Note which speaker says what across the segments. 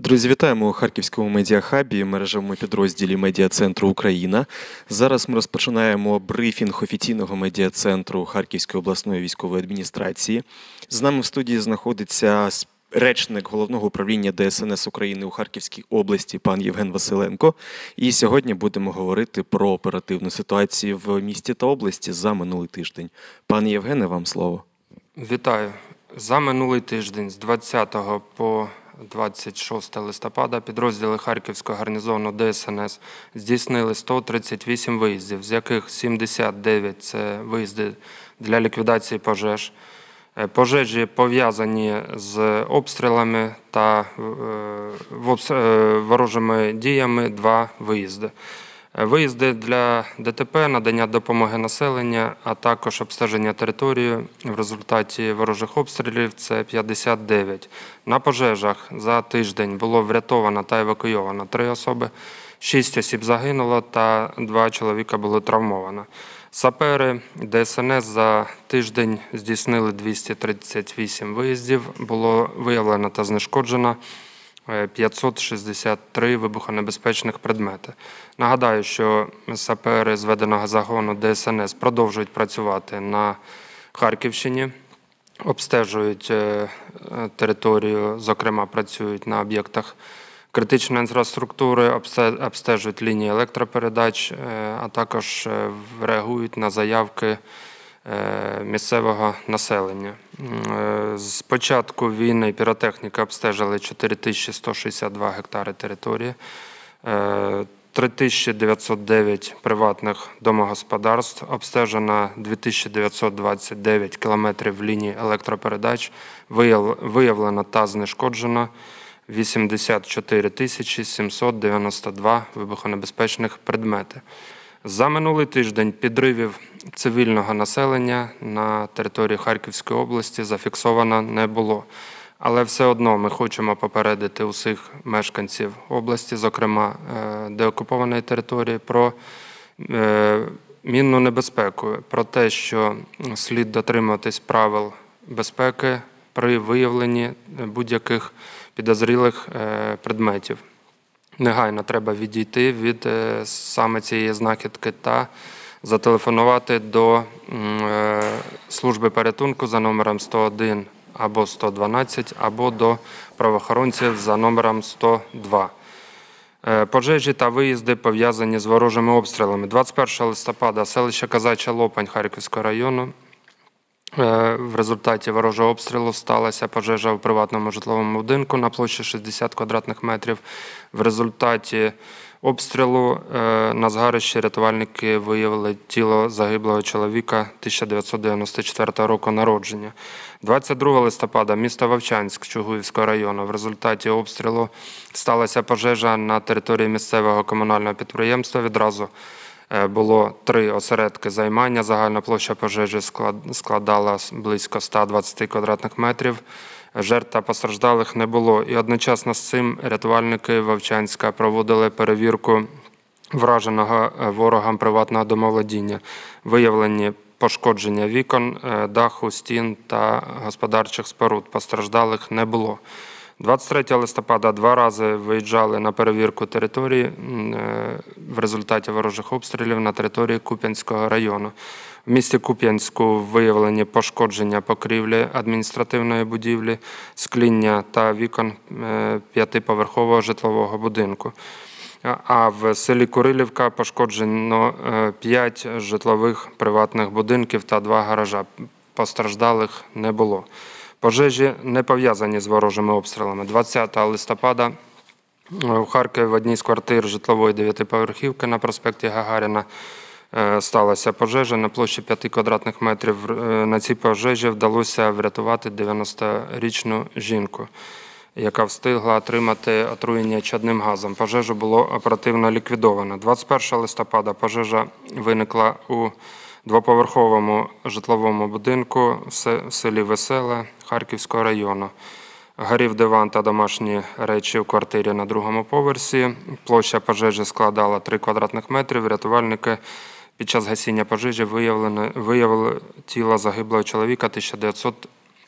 Speaker 1: Друзі, вітаємо у Харківському медіахабі, мережевому підрозділі Медіа-центру Україна. Зараз ми розпочинаємо брифінг офіційного медіа-центру Харківської обласної військової адміністрації. З нами в студії знаходиться речник Головного управління ДСНС України у Харківській області пан Євген Василенко. І сьогодні будемо говорити про оперативну ситуацію в місті та області за минулий тиждень. Пане Євгене, вам слово.
Speaker 2: Вітаю. За минулий тиждень з 20 по 26 листопада підрозділи Харківського гарнізону ДСНС здійснили 138 виїздів, з яких 79 – це виїзди для ліквідації пожеж. Пожежі пов'язані з обстрілами та ворожими діями – 2 виїзди. Виїзди для ДТП, надання допомоги населення, а також обстеження території в результаті ворожих обстрілів – це 59. На пожежах за тиждень було врятовано та евакуйовано 3 особи, 6 осіб загинуло та 2 чоловіка було травмовано. Сапери ДСНС за тиждень здійснили 238 виїздів, було виявлено та знешкоджено 563 вибухонебезпечних предмети. Нагадаю, що сапери зведеного загону ДСНС продовжують працювати на Харківщині, обстежують територію, зокрема працюють на об'єктах критичної інфраструктури, обстежують лінії електропередач, а також реагують на заявки місцевого населення. З початку війни піротехніка обстежили 4162 гектари території, 3909 приватних домогосподарств, обстежено 2929 кілометрів ліній електропередач, виявлено та знешкоджено 84 792 вибухонебезпечних предмети. За минулий тиждень підривів цивільного населення на території Харківської області зафіксовано не було. Але все одно ми хочемо попередити усіх мешканців області, зокрема деокупованої території, про мінну небезпеку, про те, що слід дотримуватись правил безпеки при виявленні будь-яких підозрілих предметів. Негайно треба відійти від саме цієї знахідки та зателефонувати до служби порятунку за номером 101 або 112, або до правоохоронців за номером 102. Пожежі та виїзди пов'язані з ворожими обстрілами. 21 листопада селище Козача Лопань Харківського району. В результаті ворожого обстрілу сталася пожежа у приватному житловому будинку на площі 60 квадратних метрів. В результаті обстрілу на згарищі рятувальники виявили тіло загиблого чоловіка 1994 року народження. 22 листопада місто Вовчанськ Чугуївського району. В результаті обстрілу сталася пожежа на території місцевого комунального підприємства. Відразу було 3 осередки займання. Загальна площа пожежі складала близько 120 квадратних метрів. Жертв та постраждалих не було. І одночасно з цим рятувальники Вовчанська проводили перевірку враженого ворогам приватного домоволодіння. Виявлені пошкодження вікон, даху, стін та господарчих споруд. Постраждалих не було. 23 листопада 2 рази виїжджали на перевірку території в результаті ворожих обстрілів на території Куп'янського району. В місті Куп'янську виявлені пошкодження покрівлі адміністративної будівлі, скління та вікон 5-поверхового житлового будинку. А в селі Курилівка пошкоджено 5 житлових приватних будинків та 2 гаража. Постраждалих не було. Пожежі не пов'язані з ворожими обстрілами. 20 листопада у Харкові в одній з квартир житлової 9-поверхівки на проспекті Гагаріна сталася пожежа на площі 5 квадратних метрів. На цій пожежі вдалося врятувати 90-річну жінку, яка встигла отримати отруєння чадним газом. Пожежу було оперативно ліквідовано. 21 листопада пожежа виникла у 2-поверховому житловому будинку в селі Веселе Харківського району. Горів диван та домашні речі в квартирі на 2-му поверсі. Площа пожежі складала 3 квадратних метрів. Рятувальники під час гасіння пожежі виявили тіло загиблого чоловіка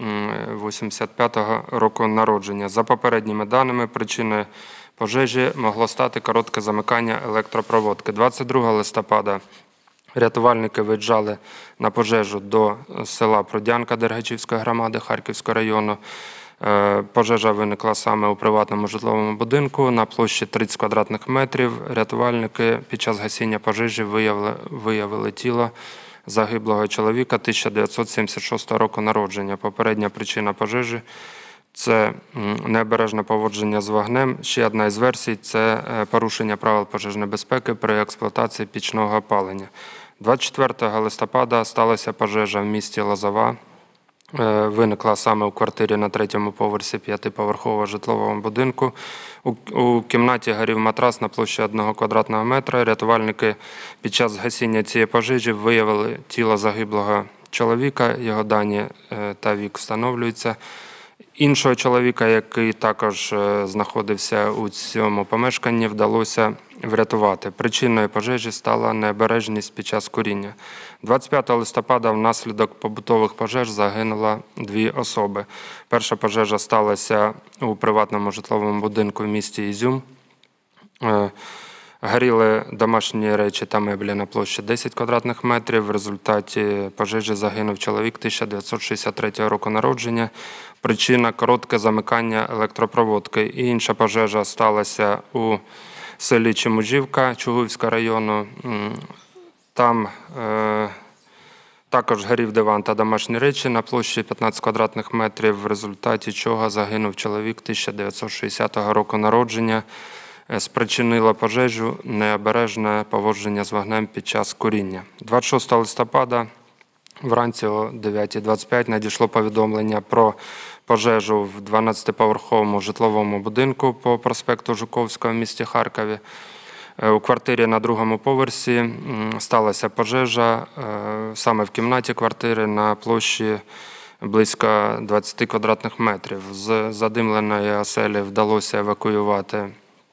Speaker 2: 85-го року народження. За попередніми даними, причиною пожежі могло стати коротке замикання електропроводки. 22 листопада рятувальники виїжджали на пожежу до села Прудянка Дергачівської громади Харківського району. Пожежа виникла саме у приватному житловому будинку на площі 30 квадратних метрів. Рятувальники під час гасіння пожежі виявили тіло загиблого чоловіка 1976 року народження. Попередня причина пожежі – це необережне поводження з вогнем. Ще одна із версій – це порушення правил пожежної безпеки при експлуатації пічного опалення. 24 листопада сталася пожежа в місті Лозова. Виникла саме у квартирі на 3-му поверсі 5-поверхового житлового будинку. У кімнаті горів матрас на площі 1 квадратного метра. Рятувальники під час гасіння цієї пожежі виявили тіло загиблого чоловіка. Його дані та вік встановлюються. Іншого чоловіка, який також знаходився у цьому помешканні, вдалося врятувати. Причиною пожежі стала необережність під час куріння. 25 листопада внаслідок побутових пожеж загинуло 2 особи. Перша пожежа сталася у приватному житловому будинку в місті Ізюм. Горіли домашні речі та меблі на площі 10 квадратних метрів. В результаті пожежі загинув чоловік 1963 року народження. Причина – коротке замикання електропроводки. І інша пожежа сталася у селі Чемужівка Чугуївського району. Там також горів диван та домашні речі на площі 15 квадратних метрів, в результаті чого загинув чоловік 1960 року народження. Спричинило пожежу необережне поводження з вогнем під час куріння. 26 листопада вранці о 9:25 надійшло повідомлення про пожежу в 12-поверховому житловому будинку по проспекту Жуковського в місті Харкові. У квартирі на 2-му поверсі сталася пожежа саме в кімнаті квартири на площі близько 20 квадратних метрів. З задимленої оселі вдалося евакуювати.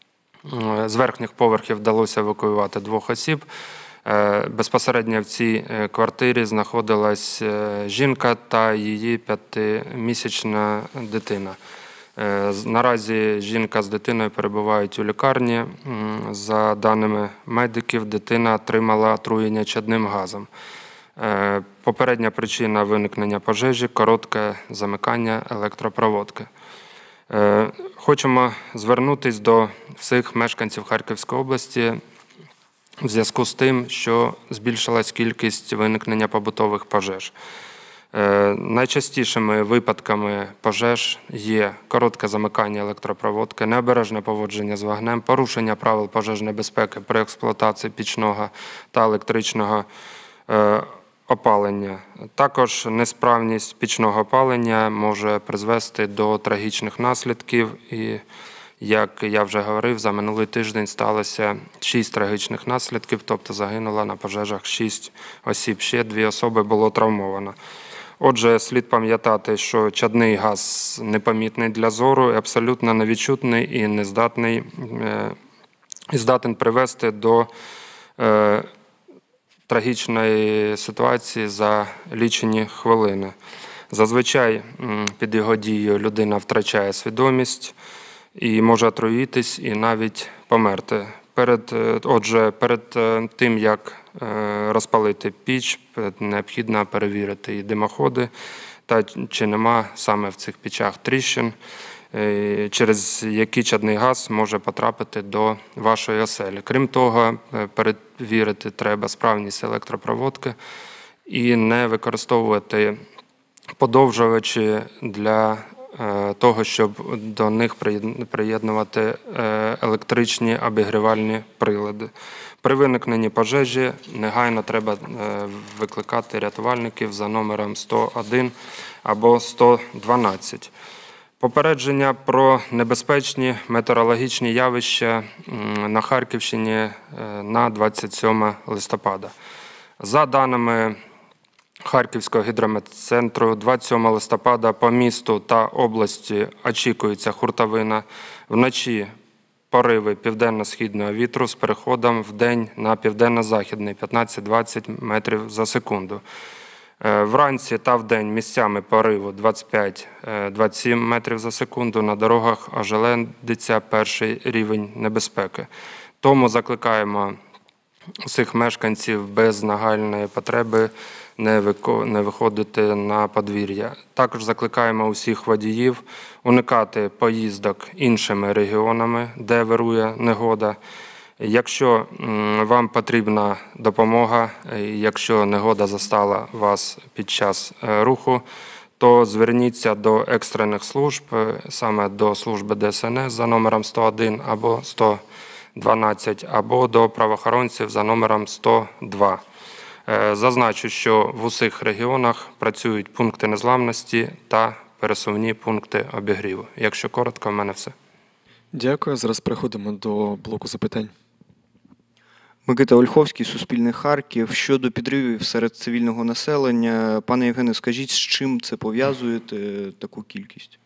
Speaker 2: З верхніх поверхів вдалося евакуювати 2 осіб. Безпосередньо в цій квартирі знаходилась жінка та її 5-місячна дитина. Наразі жінка з дитиною перебувають у лікарні. За даними медиків, дитина отримала отруєння чадним газом. Попередня причина виникнення пожежі – коротке замикання електропроводки. Хочемо звернутися до всіх мешканців Харківської області в зв'язку з тим, що збільшилась кількість виникнення побутових пожеж. Найчастішими випадками пожеж є коротке замикання електропроводки, необережне поводження з вогнем, порушення правил пожежної безпеки при експлуатації пічного та електричного опалення. Також несправність пічного опалення може призвести до трагічних наслідків. І, як я вже говорив, за минулий тиждень сталося 6 трагічних наслідків, тобто загинуло на пожежах 6 осіб, ще 2 особи було травмовано. Отже, слід пам'ятати, що чадний газ непомітний для зору, абсолютно невідчутний і здатен привести до трагічної ситуації за лічені хвилини. Зазвичай під його дією людина втрачає свідомість і може отруїтись і навіть померти. Перед тим, як розпалити піч, необхідно перевірити і димоходи, та чи нема саме в цих пічах тріщин, через які чадний газ може потрапити до вашої оселі. Крім того, перевірити треба справність електропроводки і не використовувати подовжувачі для того, щоб до них приєднувати електричні обігрівальні прилади. При виникненні пожежі негайно треба викликати рятувальників за номером 101 або 112. Попередження про небезпечні метеорологічні явища на Харківщині на 27 листопада. За даними Харківського гідрометцентру, 27 листопада по місту та області очікується хуртовина. Вночі пориви південно-східного вітру з переходом вдень на південно-західний 15-20 метрів за секунду. Вранці та вдень місцями пориву 25-27 метрів за секунду. На дорогах ожеледиться перший рівень небезпеки. Тому закликаємо усіх мешканців без нагальної потреби не виходити на подвір'я. Також закликаємо усіх водіїв уникати поїздок іншими регіонами, де вирує негода. Якщо вам потрібна допомога, якщо негода застала вас під час руху, то зверніться до екстрених служб, саме до служби ДСНС за номером 101 або 112, або до правоохоронців за номером 102. Зазначу, що в усіх регіонах працюють пункти незламності та пересувні пункти обігріву. Якщо коротко, в мене все.
Speaker 1: Дякую. Зараз переходимо до блоку запитань.
Speaker 3: Микита Ольховський, Суспільне Харків. Щодо підривів серед цивільного населення, пане Євгене, скажіть, з чим це пов'язуєте, таку кількість?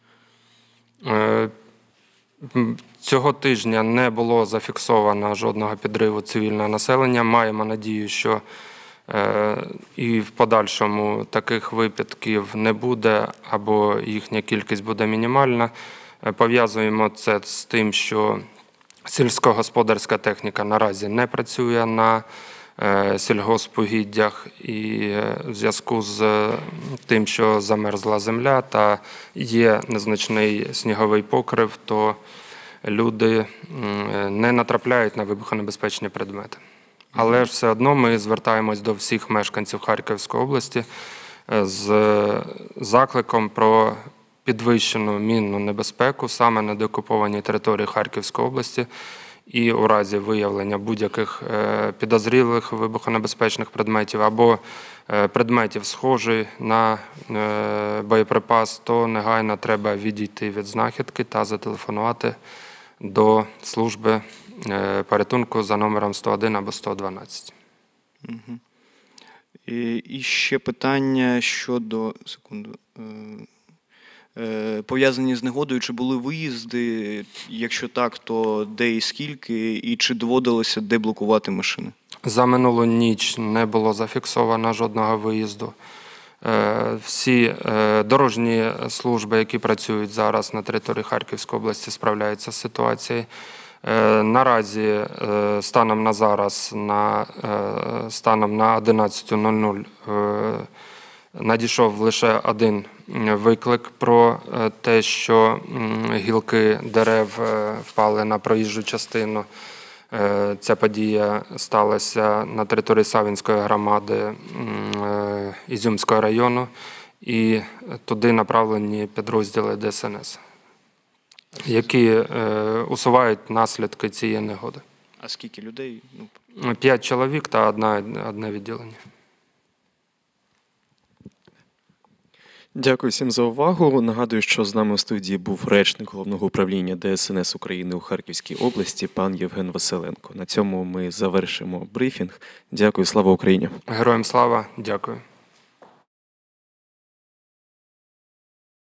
Speaker 2: Цього тижня не було зафіксовано жодного підриву цивільного населення. Маємо надію, що і в подальшому таких випадків не буде, або їхня кількість буде мінімальна. Пов'язуємо це з тим, що сільськогосподарська техніка наразі не працює на сільгоспугіддях, і в зв'язку з тим, що замерзла земля та є незначний сніговий покрив, то люди не натрапляють на вибухонебезпечні предмети. Але ж все одно ми звертаємось до всіх мешканців Харківської області з закликом про підвищену мінну небезпеку саме на деокупованій території Харківської області, і у разі виявлення будь-яких підозрілих вибухонебезпечних предметів або предметів, схожих на боєприпас, то негайно треба відійти від знахідки та зателефонувати до служби порятунку за номером 101 або 112.
Speaker 3: Угу. І ще питання щодо... Секунду. Пов'язані з негодою, чи були виїзди, якщо так, то де і скільки, і чи доводилося деблокувати машини?
Speaker 2: За минулу ніч не було зафіксовано жодного виїзду. Всі дорожні служби, які працюють зараз на території Харківської області, справляються з ситуацією. Наразі, станом на зараз, станом на 11:00, надійшов лише один виклик про те, що гілки дерев впали на проїжджу частину. Ця подія сталася на території Савінської громади Ізюмського району, і туди направлені підрозділи ДСНС, які усувають наслідки цієї негоди.
Speaker 3: А скільки людей?
Speaker 2: 5 чоловік та одне відділення.
Speaker 1: Дякую всім за увагу. Нагадую, що з нами у студії був речник Головного управління ДСНС України у Харківській області пан Євген Василенко. На цьому ми завершимо брифінг. Дякую, слава Україні!
Speaker 2: Героям слава, дякую.